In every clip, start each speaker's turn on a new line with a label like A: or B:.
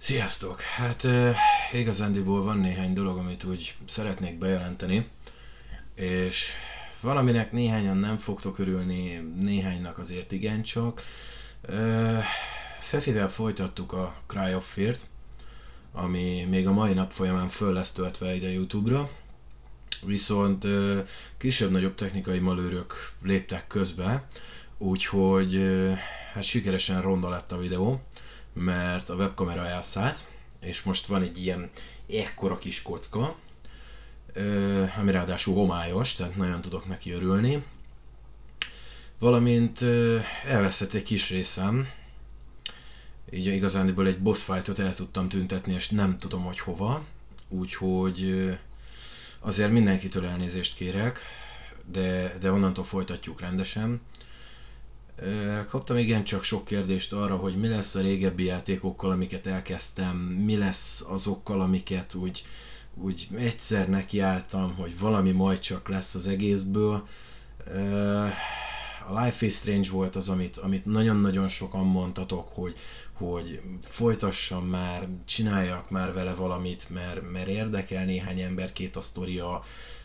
A: Sziasztok! Hát igazándiból van néhány dolog, amit úgy szeretnék bejelenteni, és valaminek néhányan nem fogtok örülni, néhánynak azért igencsak. Fefivel folytattuk a Cry of Fear-t, ami még a mai nap folyamán föl lesz töltve ide YouTube-ra, viszont kisebb-nagyobb technikai malőrök léptek közbe, úgyhogy hát sikeresen ronda lett a videó, mert a webkamera elszállt, és most van egy ilyen ekkora kis kocka, ami ráadásul homályos, tehát nagyon tudok neki örülni. Valamint elveszett egy kis részem, így igazándiból egy boss fightot el tudtam tüntetni, és nem tudom, hogy hova, úgyhogy azért mindenkitől elnézést kérek, de onnantól folytatjuk rendesen. Kaptam igencsak sok kérdést arra, hogy mi lesz a régebbi játékokkal, amiket elkezdtem, mi lesz azokkal, amiket úgy egyszer nekiálltam, hogy valami majd csak lesz az egészből. A Life is Strange volt az, amit nagyon-nagyon sokan mondtatok, hogy folytassam már, csináljak már vele valamit, mert érdekel néhány emberkét a sztoria.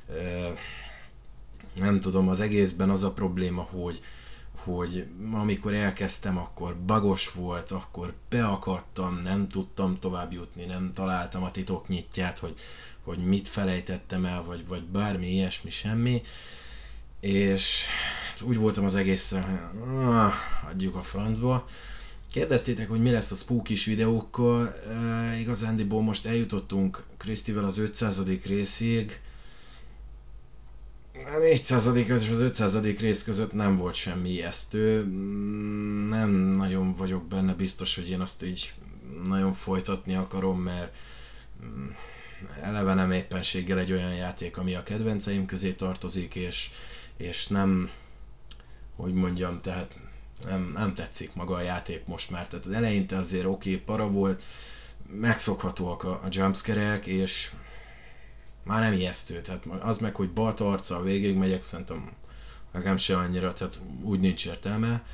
A: Nem tudom, az egészben az a probléma, hogy amikor elkezdtem, akkor bugos volt, akkor beakadtam, nem tudtam tovább jutni, nem találtam a titoknyitját, hogy mit felejtettem el, vagy bármi ilyesmi, semmi. És úgy voltam az egészen, adjuk a francba. Kérdeztétek, hogy mi lesz a spookis videókkal, igazándiból most eljutottunk Krisztivel az 500. részig. A 400. és az 500. rész között nem volt semmi ijesztő, nem nagyon vagyok benne biztos, hogy én azt így nagyon folytatni akarom, mert eleve nem éppenséggel egy olyan játék, ami a kedvenceim közé tartozik, és nem, hogy mondjam, tehát nem tetszik maga a játék most már, tehát az eleinte azért oké, para volt, megszokhatóak a jumpscare-ek, és már nem ijesztő, tehát az meg, hogy balta arccal végig megyek, szerintem nekem se annyira, tehát úgy nincs értelme.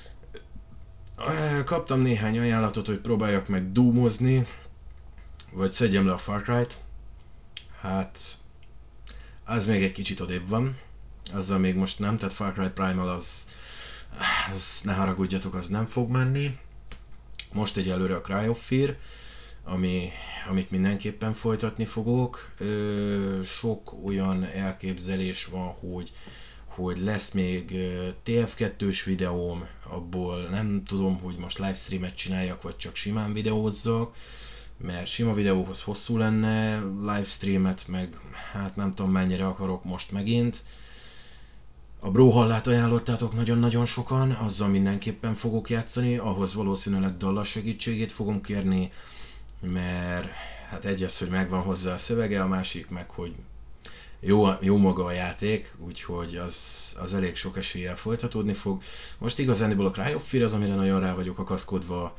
A: Kaptam néhány ajánlatot, hogy próbáljak meg doomozni, vagy szedjem le a Far Cry-t. Hát, az még egy kicsit odébb van, azzal még most nem, tehát Far Cry Primal az ne haragudjatok, az nem fog menni. Most egyelőre a Cry of Fear, amit mindenképpen folytatni fogok. Sok olyan elképzelés van, hogy lesz még TF2-s videóm, abból nem tudom, hogy most livestreamet csináljak, vagy csak simán videózzak, mert sima videóhoz hosszú lenne, livestreamet meg hát nem tudom mennyire akarok most megint. A Brawlhallát ajánlottátok nagyon-nagyon sokan, azzal mindenképpen fogok játszani, ahhoz valószínűleg Dallas segítségét fogom kérni, mert hát egy az, hogy megvan hozzá a szövege, a másik meg, hogy jó maga a játék, úgyhogy az elég sok eséllyel folytatódni fog. Most igazániból a Cry of Fear az, amire nagyon rá vagyok akaszkodva.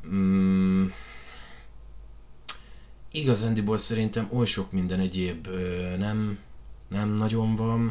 A: Igazándiból szerintem oly sok minden egyéb nem nagyon van.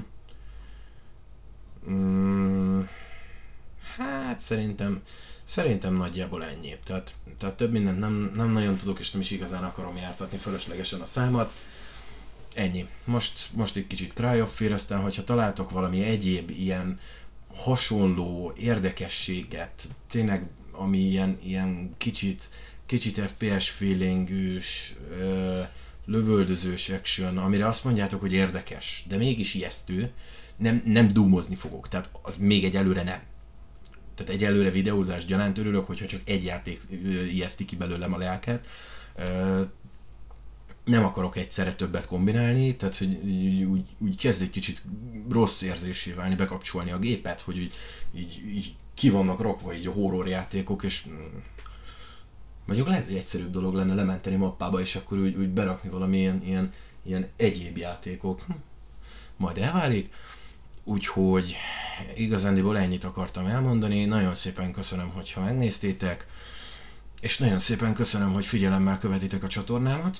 A: Hát szerintem nagyjából ennyi. Tehát több mindent nem nagyon tudok, és nem is igazán akarom jártatni fölöslegesen a számat. Ennyi. Most egy kicsit Cry of Fear, aztán hogyha találtok valami egyéb ilyen hasonló érdekességet, tényleg ami ilyen kicsit FPS feelingűs, lövöldözős action, amire azt mondjátok, hogy érdekes, de mégis ijesztő, nem doomozni fogok, tehát az még egyelőre nem. Tehát egyelőre videózás gyanánt örülök, hogyha csak egy játék ijeszti ki belőlem a lelket. Nem akarok egyszerre többet kombinálni, tehát hogy úgy kezd egy kicsit rossz érzésé válni, bekapcsolni a gépet, hogy így ki vannak rakva így a horror játékok, és mondjuk lehet, hogy egyszerűbb dolog lenne lementeni mappába, és akkor úgy berakni valami ilyen egyéb játékok. Majd elválik. Úgyhogy igazándiból ennyit akartam elmondani, nagyon szépen köszönöm, hogyha megnéztétek, és nagyon szépen köszönöm, hogy figyelemmel követitek a csatornámat.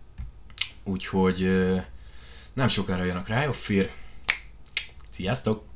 A: Úgyhogy nem sokára jön a Cry of Fear. Sziasztok!